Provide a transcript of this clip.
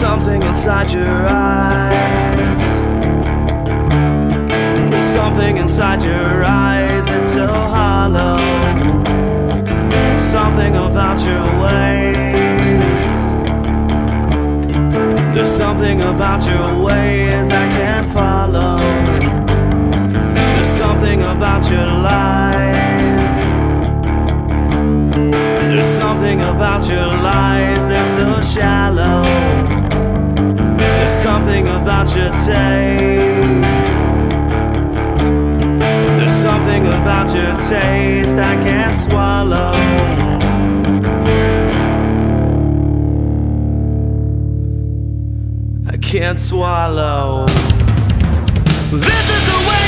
something inside your eyes. There's something inside your eyes, it's so hollow. Something about your ways. There's something about your ways I can't follow. There's something about your lies. There's something about your lies, they're so shallow. There's something about your taste. There's something about your taste I can't swallow. I can't swallow. This is the way